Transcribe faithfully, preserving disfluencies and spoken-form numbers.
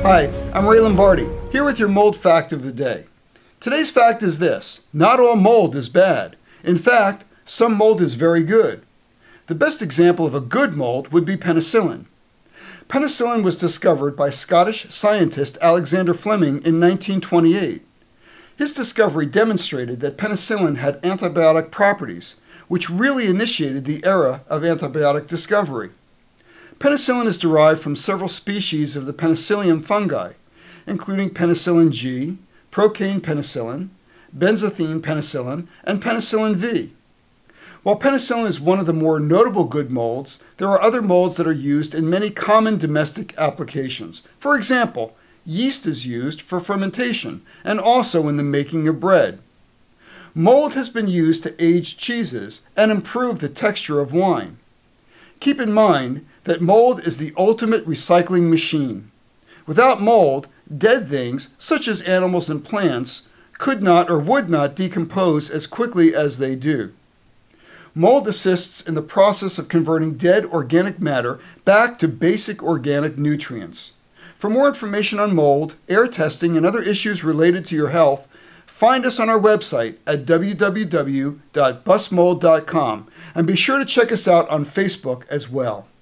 Hi, I'm Ray Lombardi, here with your mold fact of the day. Today's fact is this: not all mold is bad. In fact, some mold is very good. The best example of a good mold would be penicillin. Penicillin was discovered by Scottish scientist Alexander Fleming in nineteen twenty-eight. His discovery demonstrated that penicillin had antibiotic properties, which really initiated the era of antibiotic discovery. Penicillin is derived from several species of the Penicillium fungi, including penicillin G, procaine penicillin, benzathine penicillin, and penicillin V. While penicillin is one of the more notable good molds, there are other molds that are used in many common domestic applications. For example, yeast is used for fermentation and also in the making of bread. Mold has been used to age cheeses and improve the texture of wine. Keep in mind that mold is the ultimate recycling machine. Without mold, dead things, such as animals and plants, could not or would not decompose as quickly as they do. Mold assists in the process of converting dead organic matter back to basic organic nutrients. For more information on mold, air testing, and other issues related to your health, find us on our website at w w w dot bus mold dot com and be sure to check us out on Facebook as well.